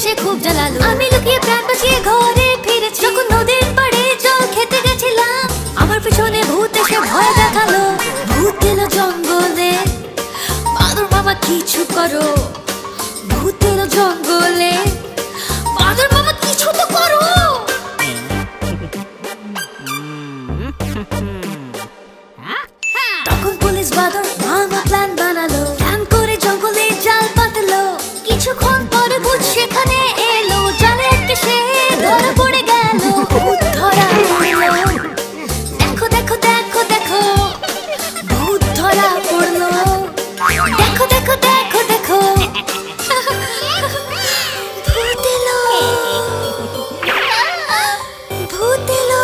এসে খুব জ্বালালো। আমি লুকিয়ে প্রাণ বাঁচিয়ে ঘরে ফিরেছি। যখন নদীর পাড়ে জল খেতে গেছিলাম, আমার পিছনে ভূত এসে ভয় দেখালো। ভূত এলো জঙ্গলে, বাদর মামা কিছু করো। ভূত এলো জঙ্গলে, বাদর মামা কিছু তো করো। তখন পুলিশ বাদর মামা প্ল্যান বানালো। প্ল্যান করে জঙ্গলে জাল পাতলো। কিছুক্ষণ পরে ভূত সেখানে এলো। জালে আটকে সে ধরা পড়ে গেল। ভূত ধরা পড়লো। দেখো দেখো দেখো দেখো, ভূত ধরা পড়লো। দেখো দেখো দেখো দেখো, ভূত এলো, ভূত এলো।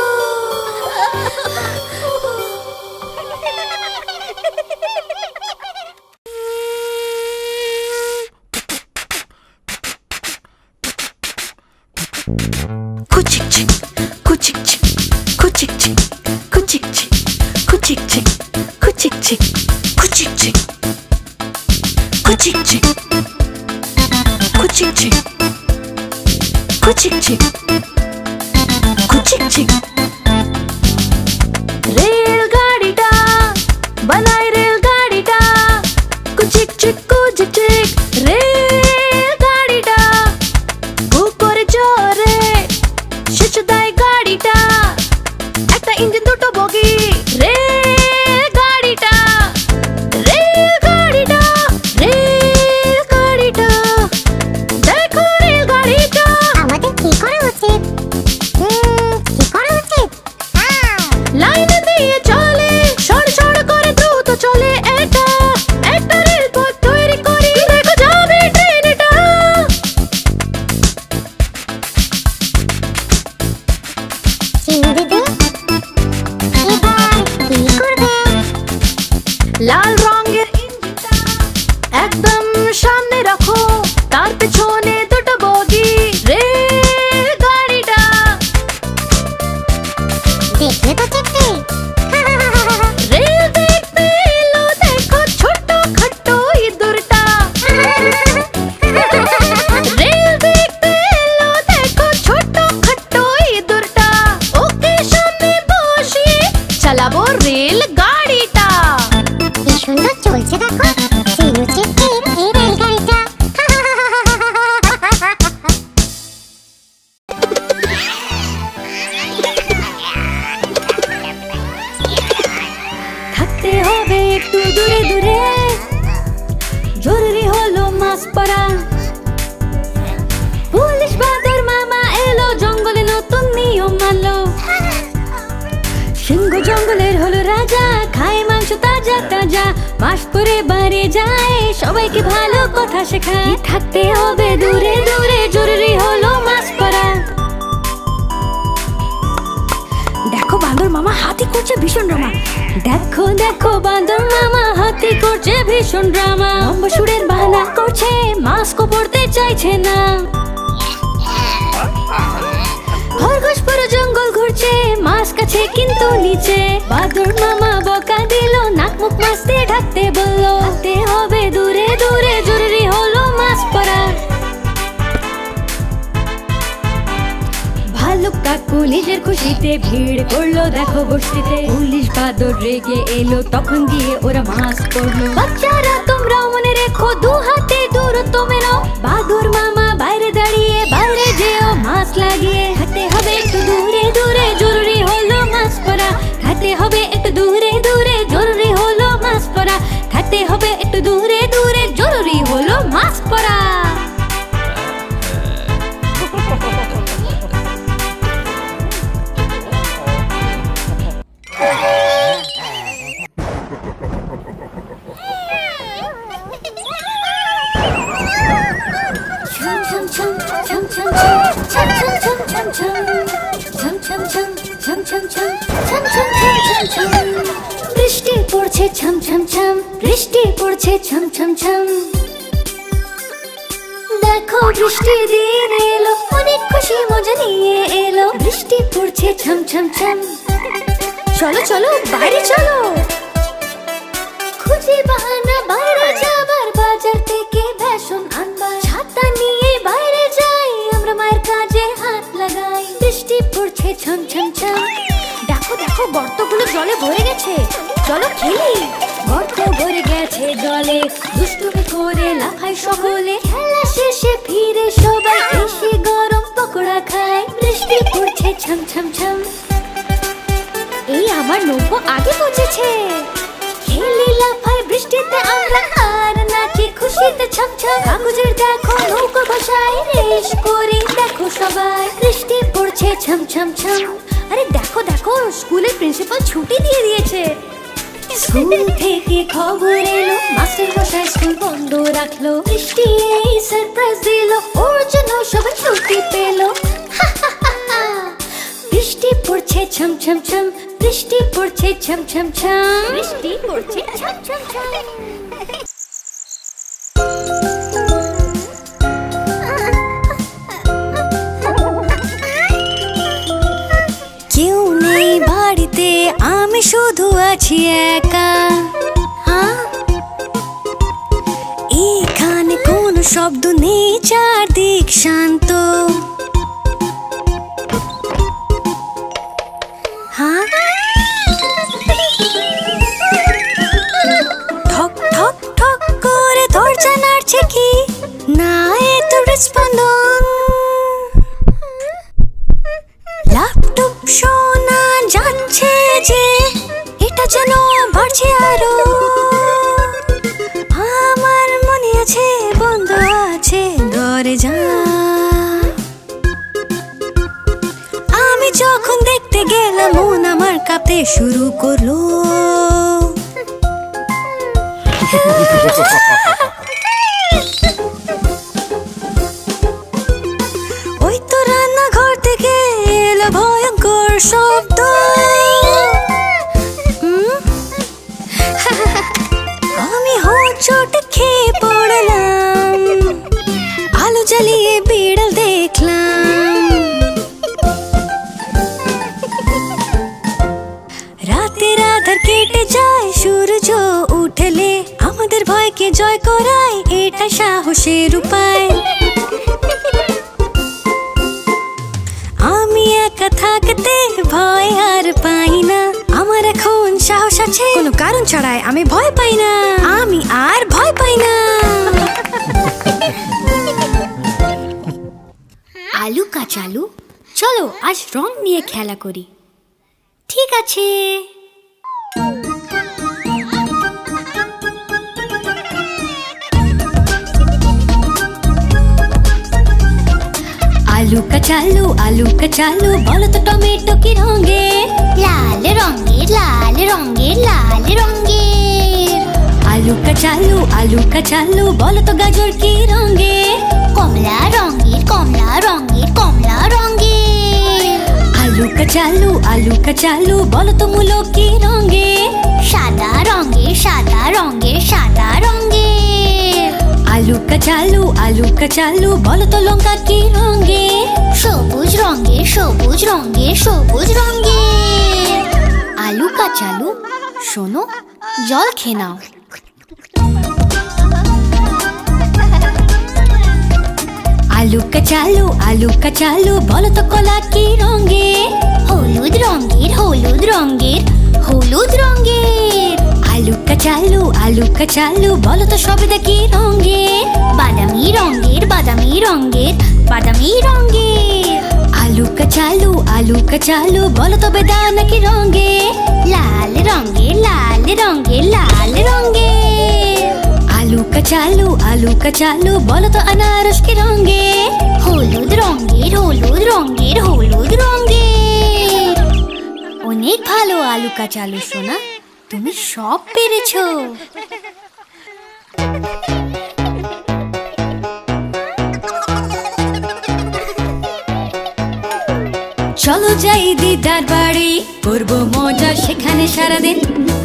Kuchik-chik, kuchik-chik, kuchik-chik, kuchik-chik, kuchik-chik, kuchik-chik, kuchik-chik, kuchik-chik, kuchik-chik, kuchik-chik, kuchik-chik। रेलगाड़ीटा बनाई रेलगाड़ीटा, कुचिक-चिक कुचिक-चिक। रेलगाड़ीटा গো করে জোরে শেষ দেয় গাড়িটা। একটা ইঞ্জিন দুটো বগি, রেলগাড়িটা, রেলগাড়িটা, রেলগাড়িটা। দেখো রেলগাড়িটা। আমাদের কি করা উচিত? কি করা উচিত? লাইনে দিয়ে চলে, সর সর করে দ্রুত চলে। এটা একটা রেলপথ তৈরি করি, দেখো যাবে ট্রেন এটা। চিংড়িতে এবার কি করবে? লাল রঙের ইঞ্জিনটা একদম সামনে রাখো, তার পেছনে দুটো বগি, রেলগাড়িটা। দেখলে তো দেখতে রেল দেখতে এলো, দেখো ছোট খাট্ট ইঁদুরটা। রেল দেখতে এলো, দেখো ছোট খাট্ট ইঁদুরটা। ওকে সামনে বসিয়ে চালাবো রেল গাড়িটা। কি সুন্দর চলছে দেখো, চিনুচিকের এই রেলগাড়িটা। থাকতে হবে একটু দূরে দূরে, জরুরি হলো মাস্ক পরা। পুলিশ বাদর মামা এলো, জঙ্গলে নতুন নিয়ম মানলো। সিংহ জঙ্গলের হলো রাজা, খায় মাংস তাজা তাজা। মাস্ক পরে বাইরে যায়, সবাইকে ভালো কথা শেখায়। থাকতে হবে দূরে দূরে, জরুরি হলো মাস্ক পরা। দেখো বান্দর মামা হাতি করছে ভীষণ ড্রামা। দেখো দেখো বান্দর মামা হাতি করছে ভীষণ ড্রামা। অম্বসুরের বাহানা করছে, মাস্ক পরতে চাইছে না। খরগোশ পুরো জঙ্গল ঘুরছে, মাস্ক আছে কিন্তু নিচে। বাদর মামা বকা দিল, নাক মুখ মাস্ক দিয়ে ঢাকতে বললো। থাকতে হবে দূরে দূরে, জরুরি হলো মাস্ক পরা। ভালুক কাকু নিজের খুশিতে ভিড় করলো দেখো বস্তিতে। পুলিশ বাদর রেগে এলো, তখন গিয়ে ওরা মাস্ক পরলো। বাচ্চারা তোমরাও মনে রেখো, দু হাতে দূরত্ব মেলাও। বাদর মামা বাইরে দাঁড়িয়ে, বাইরে যেও মাস্ক লাগিয়ে। থাকতে হবে একটু দূরে দূরে, জরুরি হলো মাস্ক পরা। থাকতে হবে একটু দূরে দূরে, জরুরি হলো মাস্ক পরা। থাকতে হবে একটু দূরে দূরে, জরুরি হলো মাস্ক পরা। বৃষ্টি পড়ছে ছম ছম ছম, বৃষ্টি পড়ছে ছম ছম ছম। দেখো বৃষ্টি দিন এলো, অনেক খুশি মজা নিয়ে এলো। বৃষ্টি পড়ছে ছম ছম ছম। চলো চলো বাইরে চলো, খুঁজে বাহানা বাইরে যাবার। বাজার থেকে বেসন আনবার, ছাতা নিয়ে বাইরে দেখো গর্তগুলো জলে ভরে গেছে, চলো খেলি। গর্ত ভরে গেছে জলে, দুষ্টুমি করে লাফায় সকলে। খেলা শেষে ফিরে সবাই এসে গরম পকোড়া খায়। বৃষ্টি পড়ছে ছম ছম ছম, এই আমার নৌকো আগে পৌঁছেছে। খেলি লাফায় বৃষ্টিতে আমরা, আর নাচি খুশিতে ছম ছম। কাগজের দেখো নৌকো ভাসায়, রেস করি দেখো সবাই। বৃষ্টি পড়ছে ছম ছম ছম। আরে দেখো দেখো, স্কুলের প্রিন্সিপাল ছুটি দিয়ে দিয়েছে। স্কুল থেকে খবর এলো, মাস্টার মশাই স্কুল বন্ধ রাখলো। বৃষ্টি এই সারপ্রাইজ দিল, ওর জন্য সবাই ছুটি পেলো। বৃষ্টি পড়ছে ছম ছম ছম, বৃষ্টি পড়ছে ছম ছম ছম, বৃষ্টি পড়ছে ছম ছম ছম। কেউ নেই বাড়িতে, আমি শুধু আছি একা। এখানে কোনো শব্দ নেই, চারদিক শান্ত। ঠক ঠক ঠক করে দরজা নাড়ছে কি না, এ তো হৃদস্পন্দন। ল্যাপটপ শোনা যাচ্ছে যে, এটা যেন বাড়ছে আরো। আমার মনে আছে বন্ধ আছে দরজা। আমি যখন দেখতে গেলাম, মন আমার কাঁপতে শুরু করলো। ওই তো রান্নাঘর থেকে এলো ভয়ঙ্কর শব্দ। আমি হোঁচট খেয়ে পড়লাম, আলো জ্বালিয়ে বিড়াল দেখলাম। রাতের আধার কেটে যায়, সূর্য উঠলে আমাদের ভয়কে জয় করায়, এটা সাহসের উপায়। আমি একা থাকতে ভয় আর পাই না, আমার এখন সাহস আছে, কোনো কারণ ছাড়াই আমি ভয় পাই না, আমি আর ভয় পাই না। আলু কাচালু, চলো আজ রং নিয়ে খেলা করি। ঠিক আছে। আলু কাচালু, আলু কাচালু, বলো তো টমেটো কি রঙে? লাল রঙের, লাল রঙের, লাল রঙের। আলু কাচালু, আলু কাচালু, বলো তো গাজর কি রঙে? কমলা রঙের, কমলা রঙের, কমলা রঙের। আলু কাচালু, আলু কাচালু, বলো তো মূলো কি রঙে? সাদা রঙের, সাদা রঙের, সাদা রঙের। আলু কাচালু, আলু কাচালু, বলো তো লঙ্কা কি রঙে? সবুজ রঙের, সবুজ রঙের, সবুজ রঙের। আলু কাচালু, শোনো, জল খেয়ে নাও। আলু কাচালু, আলু কাচালু, বলো তো কলা কি রঙে? হলুদ রঙের, হলুদ রঙের, হলুদ রঙের। আলু কাচালু, আলু কাচালু, বলো তো সবেদা কি রঙে? বাদামি রঙের, বাদামি রঙের, বাদামি রঙের। আলু কাচালু, আলু কাচালু, বলো তো বেদানা কি রঙে? লাল রঙের, লাল রঙের, লাল রঙের। আলু কাচালু, আলু কাচালু, বলো তো আনারস কি রঙে? হলুদ রঙের, হলুদ রঙের, হলুদ রঙের। অনেক ভালো আলু কাচালু সোনা, তুমি সব পেরেছো। চলো যাই দিদার বাড়ি, করবো মজা সেখানে সারাদিন।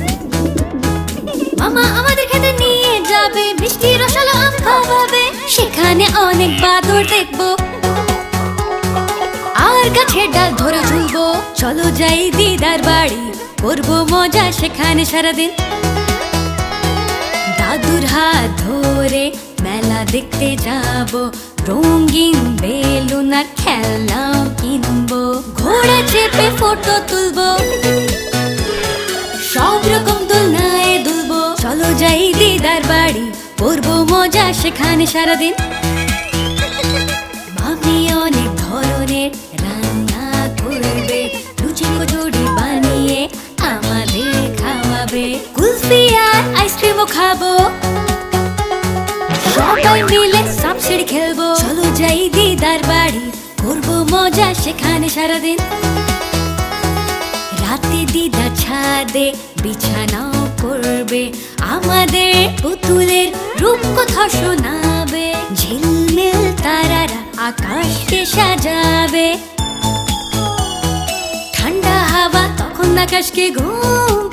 মামা আমাদের খেতে নিয়ে যাবে, মিষ্টি রসালো আম খাওয়াবে। সেখানে অনেক বাদর দেখবো, আর গাছের ডাল ধরে ঝুলবো। চলো যাই দিদার বাড়ি, করবো মজা সেখানে সারাদিন। দাদুর হাত ধরে মেলা দেখতে যাবো, রঙিন বেলুন আর খেলনা কিনবো। ঘোড়া চেপে ফটো তুলবো। সব রকম দোলনায় দুলবো, চলো যাই দিদার বাড়ি, করবো মজা সেখানে সারাদিন। মামি অনেক ধরনের রান্না করবে, লুচি কচুরি বানিয়ে আমাদের খাওয়াবে, কুলফি আর আইসক্রিমও খাবো, সবাই মিলে সাপ সিঁড়ি খেলবো, চলো যাই দিদার বাড়ি, করবো মজা সেখানে সারাদিন। রাতে দিদা ছাদে বিছানাও করবে, আমাদের পুতুলের রূপকথা শোনাবে, ঝিলমিল তারারা আকাশকে সাজাবে, ঠান্ডা হাওয়া তখন আকাশকে ঘুম